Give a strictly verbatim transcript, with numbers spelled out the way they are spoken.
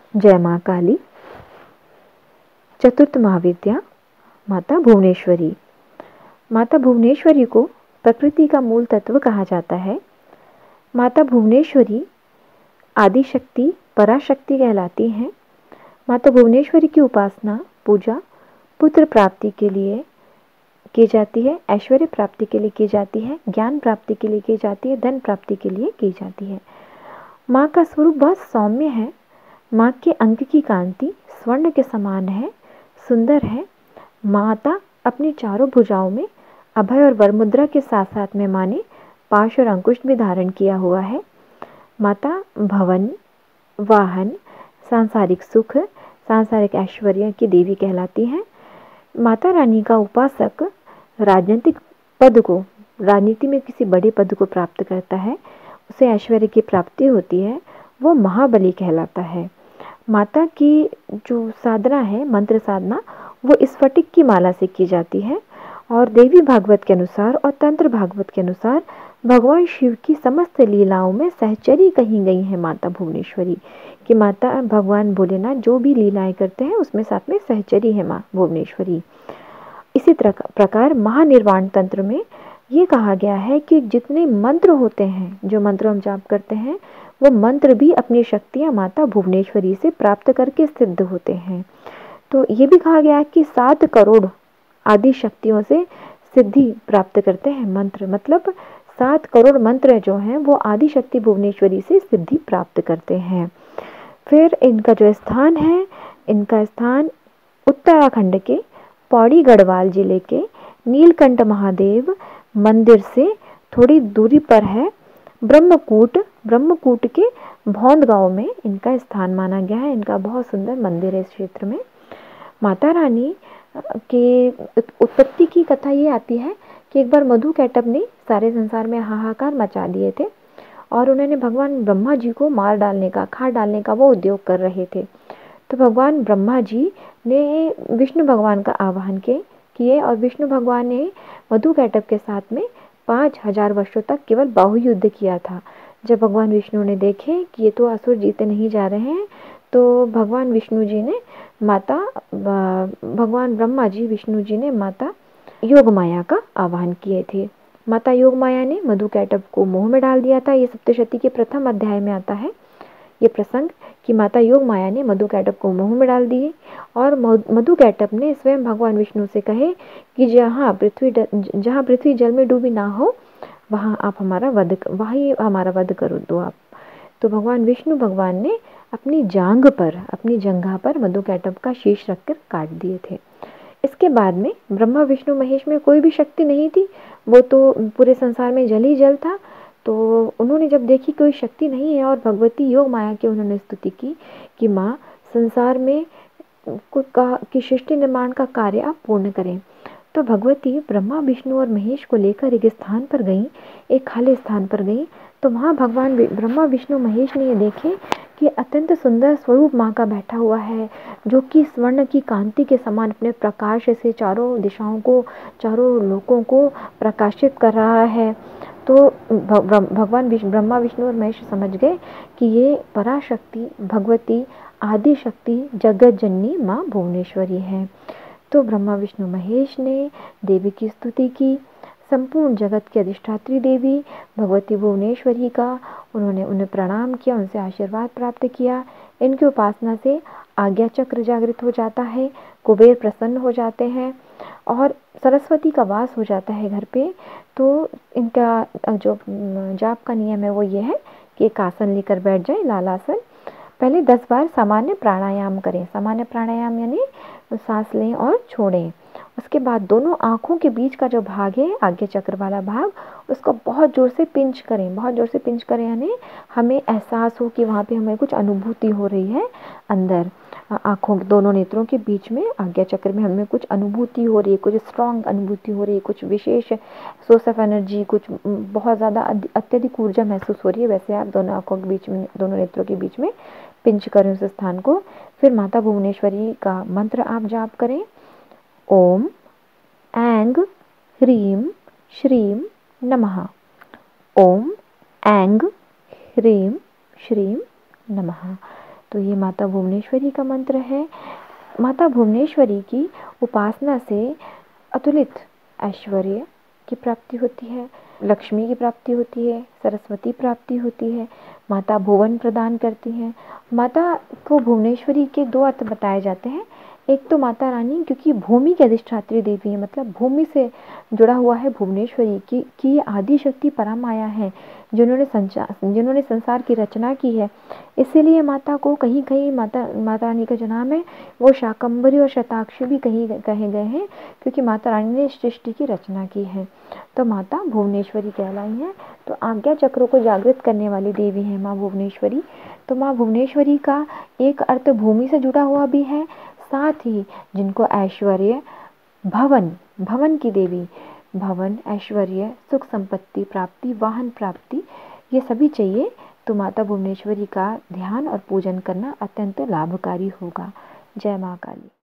जय माँ काली। चतुर्थ महाविद्या माता भुवनेश्वरी। माता भुवनेश्वरी को प्रकृति का मूल तत्व कहा जाता है। माता भुवनेश्वरी आदिशक्ति पराशक्ति कहलाती हैं। माता भुवनेश्वरी की उपासना पूजा पुत्र प्राप्ति के लिए की जाती है, ऐश्वर्य प्राप्ति के लिए की जाती है, ज्ञान प्राप्ति के लिए की जाती है, धन प्राप्ति के लिए की जाती है। माँ का स्वरूप बहुत सौम्य है। माँ के अंक की कांति स्वर्ण के समान है, सुंदर है। माता अपनी चारों भुजाओं में अभय और वरमुद्रा के साथ साथ में माँ ने पाश और अंकुश भी धारण किया हुआ है। माता भवन, वाहन, सांसारिक सुख, सांसारिक ऐश्वर्य की देवी कहलाती हैं। माता रानी का उपासक राजनीतिक पद को, राजनीति में किसी बड़े पद को प्राप्त करता है, उसे ऐश्वर्य की प्राप्ति होती है, वो महाबली कहलाता है। माता की जो साधना है, मंत्र साधना, वो स्फटिक की माला से की जाती है। और देवी भागवत के अनुसार और तंत्र भागवत के अनुसार भगवान शिव की समस्त लीलाओं में सहचरी कही गई है माता भुवनेश्वरी। कि माता भगवान भोलेनाथ जो भी लीलाएं करते हैं उसमें साथ में सहचरी है माँ भुवनेश्वरी। इसी प्रकार महानिर्वाण तंत्र में ये कहा गया है कि जितने मंत्र होते हैं, जो मंत्र हम जाप करते हैं, वो मंत्र भी अपनी शक्तियाँ माता भुवनेश्वरी से प्राप्त करके सिद्ध होते हैं। तो ये भी कहा गया है कि सात करोड़ आदि शक्तियों से सिद्धि प्राप्त करते हैं मंत्र, मतलब सात करोड़ मंत्र जो हैं वो आदि शक्ति भुवनेश्वरी से सिद्धि प्राप्त करते हैं। फिर इनका जो स्थान है, इनका स्थान उत्तराखंड के पौड़ी गढ़वाल जिले के नीलकंठ महादेव मंदिर से थोड़ी दूरी पर है। ब्रह्मकूट ब्रह्मकूट के भौंद गांव में इनका स्थान माना गया है। इनका बहुत सुंदर मंदिर है इस क्षेत्र में। माता रानी के उत्पत्ति की कथा ये आती है कि एक बार मधु कैटब ने सारे संसार में हाहाकार मचा दिए थे और उन्होंने भगवान ब्रह्मा जी को मार डालने का, खा डालने का वो उद्योग कर रहे थे। तो भगवान ब्रह्मा जी ने विष्णु भगवान का आवाहन किए और विष्णु भगवान ने मधु कैटब के साथ में पाँच हजार वर्षों तक केवल बाहु युद्ध किया था। जब भगवान विष्णु ने देखे कि ये तो असुर जीते नहीं जा रहे हैं, तो भगवान विष्णु जी ने माता भगवान ब्रह्मा जी विष्णु जी ने माता योग माया का आवाहन किए थे। माता योग माया ने मधु कैटब को मोह में डाल दिया था। ये सप्तशती के प्रथम अध्याय में आता है ये प्रसंग कि माता योग माया ने मधु कैटब को मोह में डाल दिए और मधु कैटब ने स्वयं भगवान विष्णु से कहे कि जहाँ पृथ्वी जहाँ पृथ्वी जल में डूबी ना हो वहाँ आप हमारा वध वहीं हमारा वध करो दो आप। तो भगवान विष्णु भगवान ने अपनी जांघ पर, अपनी जंघा पर मधु कैटब का शीश रखकर काट दिए थे। इसके बाद में ब्रह्मा विष्णु महेश में कोई भी शक्ति नहीं थी, वो तो पूरे संसार में जल ही जल था। तो उन्होंने जब देखी कोई शक्ति नहीं है और भगवती योग माया की उन्होंने स्तुति की कि माँ संसार में का कि सृष्टि निर्माण का कार्य आप पूर्ण करें। तो भगवती ब्रह्मा विष्णु और महेश को लेकर एक स्थान पर गई, एक खाली स्थान पर गई। तो वहाँ भगवान ब्रह्मा विष्णु महेश ने ये देखे कि अत्यंत सुंदर स्वरूप माँ का बैठा हुआ है, जो कि स्वर्ण की कांति के समान अपने प्रकाश से चारों दिशाओं को, चारों लोकों को प्रकाशित कर रहा है। तो भगवान ब्रह्मा विष्णु और महेश समझ गए कि ये पराशक्ति भगवती आदि शक्ति जगत जननी माँ भुवनेश्वरी है। तो ब्रह्मा विष्णु महेश ने देवी की स्तुति की। संपूर्ण जगत की अधिष्ठात्री देवी भगवती भुवनेश्वरी का उन्होंने उन्हें प्रणाम किया, उनसे आशीर्वाद प्राप्त किया। इनकी उपासना से आज्ञा चक्र जागृत हो जाता है, कुबेर प्रसन्न हो जाते हैं और सरस्वती का वास हो जाता है घर पे। तो इनका जो जाप का नियम है वो ये है कि एक आसन लेकर बैठ जाए, लालासन। पहले दस बार सामान्य प्राणायाम करें। सामान्य प्राणायाम यानी सांस लें और छोड़ें। उसके बाद दोनों आँखों के बीच का जो भाग है, आज्ञा चक्र वाला भाग, उसको बहुत जोर से पिंच करें। बहुत जोर से पिंच करें यानी हमें एहसास हो कि वहाँ पे हमें कुछ अनुभूति हो रही है अंदर आँखों दोनों नेत्रों के बीच में, आज्ञा चक्र में हमें कुछ अनुभूति हो रही है, कुछ स्ट्रॉन्ग अनुभूति हो रही है, कुछ विशेष सोर्स ऑफ एनर्जी, कुछ बहुत ज़्यादा अत्यधिक ऊर्जा महसूस हो रही है। वैसे आप दोनों आँखों के बीच में, दोनों नेत्रों के बीच में पिंच करें उस स्थान को। फिर माता भुवनेश्वरी का मंत्र आप जाप करें। ओम ऐंग ह्रीम श्रीम नमः। ओम ऐंग ह्रीम श्रीम नमः। तो ये माता भुवनेश्वरी का मंत्र है। माता भुवनेश्वरी की उपासना से अतुलित ऐश्वर्य की प्राप्ति होती है, लक्ष्मी की प्राप्ति होती है, सरस्वती प्राप्ति होती है। माता भुवन प्रदान करती हैं। माता को भुवनेश्वरी के दो अर्थ बताए जाते हैं। एक तो माता रानी, क्योंकि भूमि की अधिष्ठात्री देवी है, मतलब भूमि से जुड़ा हुआ है भुवनेश्वरी की कि ये आदि शक्ति परमाया है, जिन्होंने संचार जिन्होंने संसार की रचना की है। इसीलिए माता को कहीं कहीं माता माता रानी का जो नाम है वो शाकंभरी और शताक्षी भी कहीं कहे गए हैं, क्योंकि माता रानी ने सृष्टि की रचना की है। तो माता भुवनेश्वरी कहलाई है। तो आज्ञा चक्रों को जागृत करने वाली देवी है माँ भुवनेश्वरी। तो माँ भुवनेश्वरी का एक अर्थ भूमि से जुड़ा हुआ भी है, साथ ही जिनको ऐश्वर्य, भवन भवन की देवी, भवन, ऐश्वर्य, सुख संपत्ति प्राप्ति, वाहन प्राप्ति, ये सभी चाहिए तो माता भुवनेश्वरी का ध्यान और पूजन करना अत्यंत लाभकारी होगा। जय माँ काली।